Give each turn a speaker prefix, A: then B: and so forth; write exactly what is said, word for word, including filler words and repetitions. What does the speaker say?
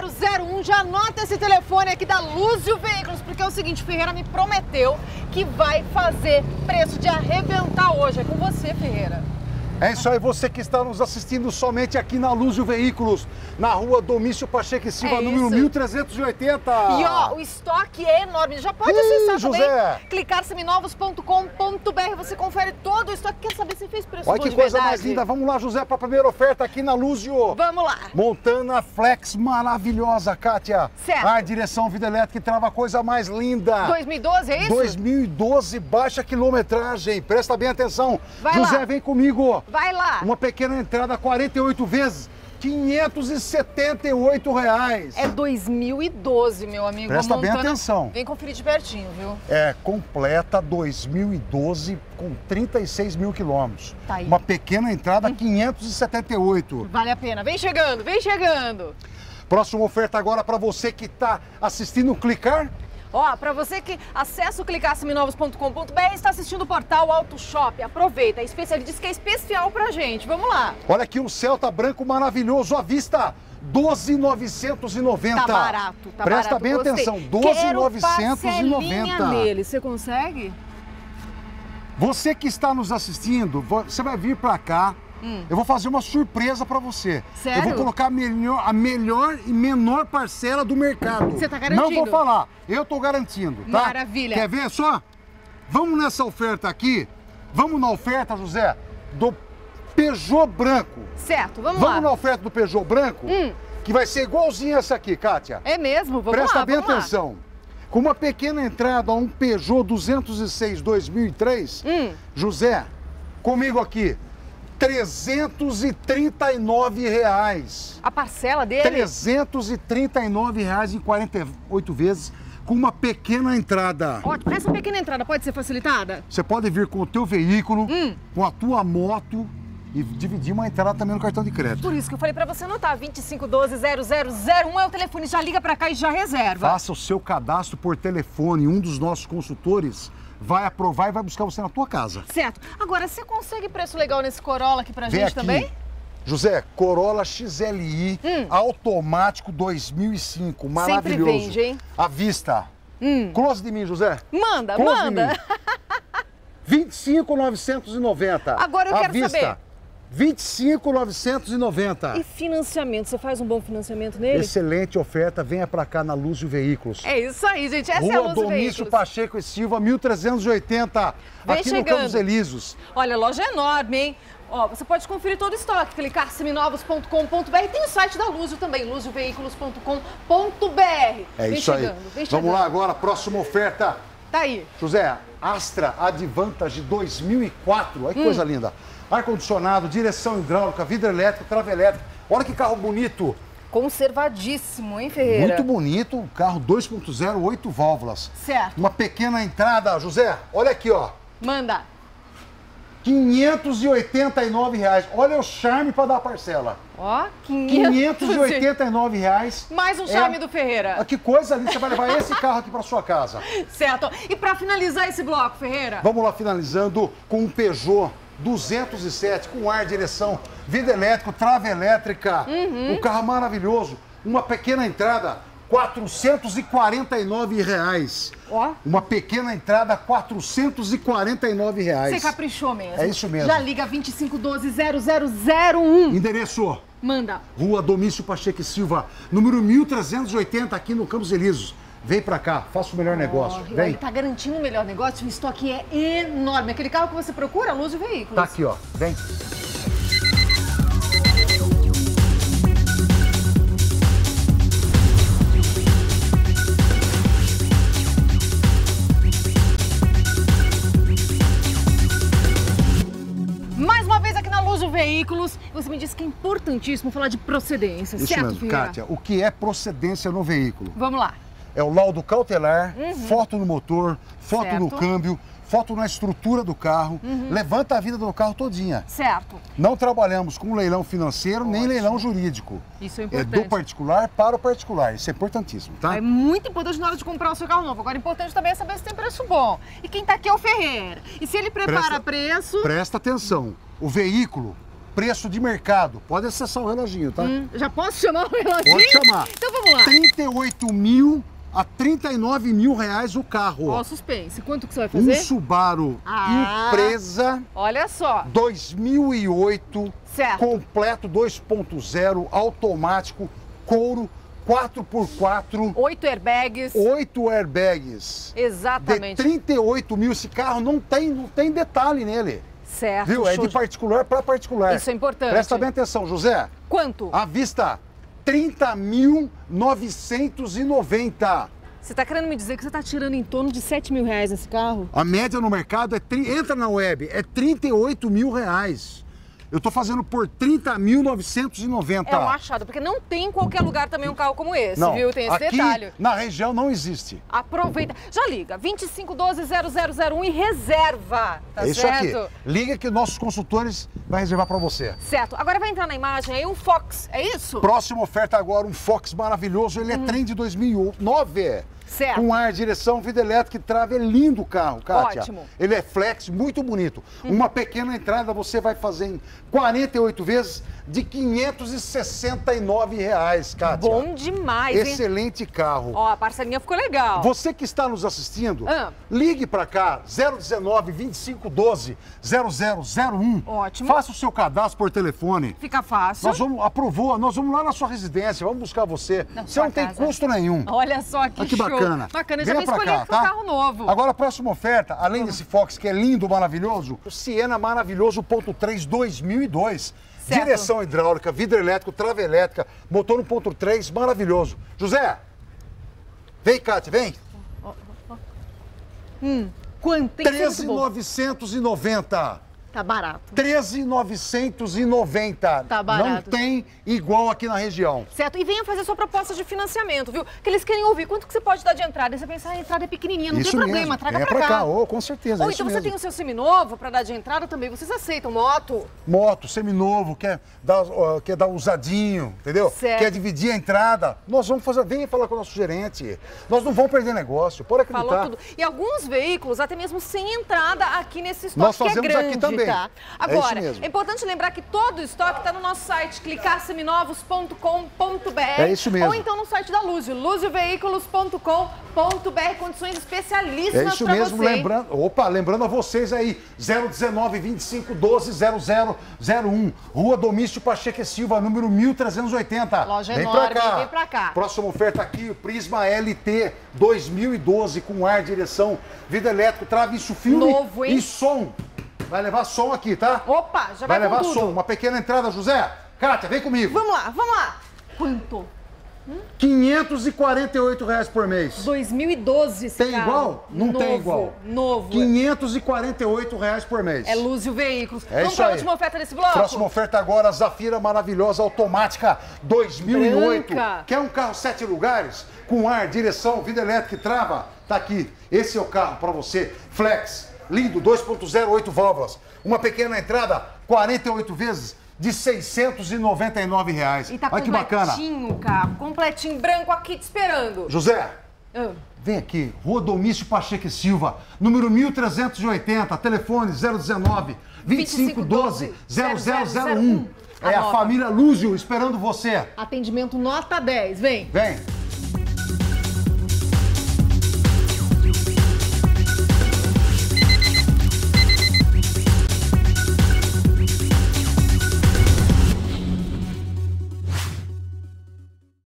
A: zero zero um. Já anota esse telefone aqui da Lúzio Veículos, porque é o seguinte, Ferreira me prometeu que vai fazer preço de arrebentar hoje. É com você, Ferreira.
B: É isso aí, você que está nos assistindo somente aqui na Lúzio Veículos, na rua Domício Pacheco e Silva,
A: é
B: número mil trezentos e oitenta.
A: E ó, o estoque é enorme, já pode acessar
B: Ih,
A: também,
B: José.
A: clicar seminovos ponto com ponto br, você confere todo o estoque. Quer saber se fez preço
B: Olha
A: bom
B: que
A: de
B: coisa
A: verdade?
B: mais linda, vamos lá, José, para a primeira oferta aqui na Lúzio.
A: Vamos lá.
B: Montana Flex maravilhosa, Kátia.
A: Certo.
B: A direção vida elétrica que trava a coisa mais linda.
A: dois mil e doze, é isso?
B: dois mil e doze, baixa quilometragem, presta bem atenção.
A: Vai
B: José,
A: lá.
B: vem comigo.
A: Vai lá.
B: Uma pequena entrada, quarenta e oito vezes, quinhentos e setenta e oito reais.
A: É dois mil e doze, meu amigo.
B: Presta
A: A
B: bem
A: Montana-
B: atenção.
A: Vem conferir de pertinho, viu?
B: É completa dois mil e doze com trinta e seis mil quilômetros.
A: Tá aí.
B: Uma pequena entrada, quinhentos e setenta e oito.
A: Vale a pena. Vem chegando, vem chegando.
B: Próxima oferta agora para você que está assistindo o Clicar.
A: Ó, pra você que acessa o clicar seminovos ponto com ponto br e está assistindo o portal Auto Shop, aproveita. A especial diz que é especial pra gente. Vamos lá.
B: Olha aqui um Celta branco maravilhoso à vista, doze mil novecentos e noventa.
A: Tá barato, tá
B: Presta
A: barato.
B: bem
A: Gostei.
B: atenção, doze mil novecentos e
A: Quero
B: noventa.
A: parcelinha nele. Você consegue?
B: Você que está nos assistindo, você vai vir para cá. Hum. Eu vou fazer uma surpresa para você.
A: Sério?
B: Eu vou colocar a melhor, a melhor e menor parcela do mercado.
A: Você tá garantindo?
B: Não vou falar, eu tô garantindo, tá?
A: Maravilha.
B: Quer ver só? Vamos nessa oferta aqui. Vamos na oferta, José, do Peugeot branco.
A: Certo, vamos,
B: Vamos
A: lá.
B: na oferta do Peugeot branco,
A: Hum.
B: que vai ser igualzinha essa aqui, Kátia.
A: É mesmo? Vamos
B: Presta
A: lá,
B: bem
A: vamos lá.
B: atenção. Com uma pequena entrada a um Peugeot duzentos e seis dois mil e três,
A: Hum.
B: José, comigo aqui, trezentos e trinta e nove reais.
A: A parcela dele?
B: trezentos e trinta e nove reais em quarenta e oito vezes, com uma pequena entrada.
A: Ótimo. Essa pequena entrada pode ser facilitada?
B: Você pode vir com o teu veículo,
A: Hum.
B: com a tua moto e dividir uma entrada também no cartão de crédito.
A: Por isso que eu falei pra você anotar, vinte e cinco doze zero zero zero um é o telefone, já liga pra cá e já reserva.
B: Faça o seu cadastro por telefone, um dos nossos consultores vai aprovar e vai buscar você na tua casa.
A: Certo. Agora, você consegue preço legal nesse Corolla aqui pra
B: Vem
A: gente
B: aqui.
A: também?
B: José, Corolla X L I,
A: Hum.
B: automático dois mil e cinco, maravilhoso.
A: Sempre vende, hein?
B: À vista.
A: Hum.
B: Close de mim, José.
A: Manda,
B: Close
A: manda.
B: de mim. vinte e cinco mil novecentos e noventa.
A: Agora eu
B: à
A: quero
B: vista.
A: saber.
B: vinte e cinco mil novecentos e noventa.
A: E financiamento, você faz um bom financiamento nele?
B: Excelente oferta, venha pra cá na Lúzio Veículos.
A: É isso aí, gente. Essa
B: Rua
A: é a Lúzio
B: Domício
A: Veículos.
B: Pacheco e Silva, mil trezentos e oitenta,
A: Vem
B: aqui
A: chegando.
B: no Campos Elíseos.
A: Olha, a loja é enorme, hein? Ó, você pode conferir todo o estoque, clicar seminovos ponto com ponto br. Tem o site da Lúzio também, lúzio veículos ponto com ponto br.
B: É
A: vem
B: isso aí.
A: chegando, vem chegando.
B: Vamos lá agora, próxima oferta.
A: Tá aí.
B: José, Astra Advantage dois mil e quatro, olha que
A: Hum.
B: coisa linda. Ar-condicionado, direção hidráulica, vidro elétrico, trava elétrica. Olha que carro bonito.
A: Conservadíssimo, hein, Ferreira?
B: Muito bonito, um carro dois ponto zero, oito válvulas.
A: Certo.
B: Uma pequena entrada, José, olha aqui, ó.
A: Manda.
B: quinhentos e oitenta e nove reais. Olha o charme para dar a parcela.
A: Ó,
B: quinhentos e oitenta e nove reais.
A: Mais um
B: É-
A: charme do Ferreira.
B: Ah, que coisa linda, você vai levar esse carro aqui para sua casa.
A: Certo. E pra finalizar esse bloco, Ferreira?
B: Vamos lá, finalizando com um Peugeot duzentos e sete, com ar, direção, vidro elétrico, trava elétrica.
A: Uhum.
B: Um carro maravilhoso. Uma pequena entrada, quatrocentos e quarenta e nove reais.
A: Ó.
B: Uma pequena entrada, quatrocentos e quarenta e nove reais.
A: Você caprichou mesmo.
B: É isso mesmo.
A: Já liga vinte e cinco doze zero zero zero um.
B: Endereço,
A: Manda.
B: Rua Domício Pacheco e Silva, número mil trezentos e oitenta, aqui no Campos Elíseos. Vem pra cá, faça o melhor negócio.
A: Ó,
B: Vem.
A: Ele tá garantindo o melhor negócio, o estoque é enorme. Aquele carro que você procura, Lúzio Veículos.
B: Tá aqui, ó. Vem.
A: Mais uma vez aqui na Lúzio Veículos, você me disse que é importantíssimo falar de procedência,
B: Isso
A: certo,
B: mesmo,
A: Ferreira?
B: Kátia. O que é procedência no veículo?
A: Vamos lá.
B: É o laudo cautelar,
A: Uhum.
B: foto no motor, foto
A: Certo.
B: no câmbio, foto na estrutura do carro,
A: Uhum.
B: levanta a vida do carro todinha.
A: Certo.
B: Não trabalhamos com leilão financeiro nem
A: Ótimo.
B: leilão jurídico.
A: Isso é
B: É
A: importante.
B: do particular para o particular. Isso é importantíssimo, tá?
A: É muito importante na hora de comprar o seu carro novo. Agora, importante também é saber se tem preço bom. E quem tá aqui é o Ferreira. E se ele prepara
B: Presta-
A: preço...
B: Presta atenção. O veículo preço de mercado. Pode acessar o reloginho, tá?
A: Hum, já posso chamar o reloginho?
B: Pode chamar.
A: Então vamos lá.
B: trinta e oito mil a trinta e nove mil reais o carro.
A: Ó, suspense. Quanto que você vai fazer?
B: Um Subaru
A: Ah.
B: Impreza
A: Olha só.
B: dois mil e oito,
A: Certo.
B: completo dois ponto zero, automático, couro, quatro por quatro,
A: Oito airbags.
B: oito airbags.
A: Exatamente.
B: De trinta e oito mil, esse carro não tem, não tem detalhe nele.
A: Certo.
B: Viu? É
A: show
B: de
A: de-
B: particular para particular.
A: Isso é importante.
B: Presta bem atenção, José.
A: Quanto?
B: À vista, trinta mil novecentos e noventa.
A: Você tá querendo me dizer que você tá tirando em torno de sete mil reais nesse carro?
B: A média no mercado é, tri- entra na web, é trinta e oito mil reais. Eu tô fazendo por trinta mil novecentos e noventa.
A: É um achado, porque não tem em qualquer lugar também um carro como esse,
B: Não,
A: viu? Tem esse
B: aqui
A: detalhe.
B: na região não existe.
A: Aproveita. Já liga, vinte e cinco doze zero zero zero um e reserva, tá
B: é isso
A: certo?
B: aqui. Liga que nossos consultores vão reservar para você.
A: Certo. Agora vai entrar na imagem aí um Fox, é isso?
B: Próxima oferta agora, um Fox maravilhoso. Ele é trem de dois mil e nove.
A: Certo.
B: Com ar, direção, vida elétrica e trave. É lindo o carro, Kátia.
A: Ótimo.
B: Ele é flex, muito bonito. Uma pequena entrada você vai fazer em quarenta e oito vezes de quinhentos e sessenta e nove reais, Kátia.
A: Bom demais, hein?
B: Excelente carro.
A: Ó, a parcelinha ficou legal.
B: Você que está nos assistindo,
A: Ah.
B: ligue para cá, zero dezenove, vinte e cinco doze, zero zero zero um.
A: Ótimo.
B: Faça o seu cadastro por telefone.
A: Fica fácil.
B: Nós vamos, aprovou, nós vamos lá na sua residência, vamos buscar você.
A: Na
B: Você
A: sua
B: não tem
A: casa.
B: custo nenhum.
A: Olha só que,
B: Olha que
A: show.
B: bacana.
A: Bacana, já
B: Venha
A: vem
B: pra
A: escolher
B: cá,
A: que é um
B: tá?
A: carro novo.
B: Agora a próxima oferta, além desse Fox que é lindo, maravilhoso, o Siena Maravilhoso ponto três dois mil e dois.
A: Certo.
B: Direção hidráulica, vidro elétrico, trava elétrica, motor um ponto três, maravilhoso. José, vem, Kátia, vem.
A: Quanto? Tem que ser
B: treze
A: muito
B: mil
A: bom.
B: novecentos e noventa.
A: Tá barato.
B: treze mil novecentos e noventa.
A: Tá barato.
B: Não tem igual aqui na região.
A: Certo? E venha fazer sua proposta de financiamento, viu? Que eles querem ouvir quanto que você pode dar de entrada. E você pensa, ah, a entrada é pequenininha, não
B: Isso
A: tem problema,
B: mesmo.
A: traga
B: Venha
A: pra
B: pra
A: cá.
B: cá, oh, com certeza.
A: Ou
B: é isso
A: então você
B: mesmo.
A: tem o seu seminovo pra dar de entrada também, vocês aceitam moto?
B: Moto, seminovo, quer dar, ó, quer dar usadinho, entendeu?
A: Certo.
B: Quer dividir a entrada. Nós vamos fazer, venha falar com o nosso gerente. Nós não vamos perder negócio, pode acreditar.
A: Falou tudo. E alguns veículos, até mesmo sem entrada aqui nesse estoque,
B: Nós
A: que é
B: fazemos
A: grande,
B: aqui também.
A: tá?
B: É isso
A: Agora,
B: mesmo.
A: é importante lembrar que todo o estoque está no nosso site, clicar seminovos ponto com ponto br.
B: É isso mesmo.
A: Ou então no site da Luzio, luzio veículos ponto com ponto br, condições especialíssimas
B: É isso
A: pra
B: mesmo,
A: você.
B: lembrando, opa, lembrando a vocês aí, zero dezenove, vinte e cinco doze, zero zero zero um, Rua Domício Pacheco e Silva, número mil trezentos e oitenta.
A: Loja
B: vem
A: enorme,
B: pra cá.
A: vem pra cá.
B: Próxima oferta aqui, o Prisma L T dois mil e doze, com ar, direção, vidro elétrico, traviço filme
A: Novo, hein?
B: e som. Vai levar som aqui, tá?
A: Opa, já vai,
B: Vai levar
A: com tudo.
B: som, uma pequena entrada, José. Kátia, vem comigo.
A: Vamos lá, vamos lá. Quanto?
B: quinhentos e quarenta e oito reais por mês.
A: dois mil e doze esse
B: Tem
A: carro.
B: igual? Não
A: Novo,
B: tem igual.
A: Novo.
B: quinhentos e quarenta e oito reais por mês.
A: É Luzio Veículos.
B: É
A: Vamos
B: isso
A: para a
B: aí.
A: última oferta desse bloco?
B: Próxima oferta agora, Zafira maravilhosa automática dois mil e oito.
A: Branca.
B: Quer um carro sete lugares? Com ar, direção, vida elétrica e trava? Tá aqui. Esse é o carro para você. Flex, lindo, dois ponto zero, oito válvulas. Uma pequena entrada, quarenta e oito vezes de seiscentos e noventa e nove reais.
A: E tá
B: Olha que bacana.
A: completinho o carro, completinho, branco aqui te esperando.
B: José,
A: Ah.
B: vem aqui, Rua Domício Pacheco e Silva, número mil trezentos e oitenta, telefone zero dezenove, vinte e cinco doze, zero zero zero um. É a
A: Anota.
B: família Luzio esperando você.
A: Atendimento nota dez, vem.
B: Vem.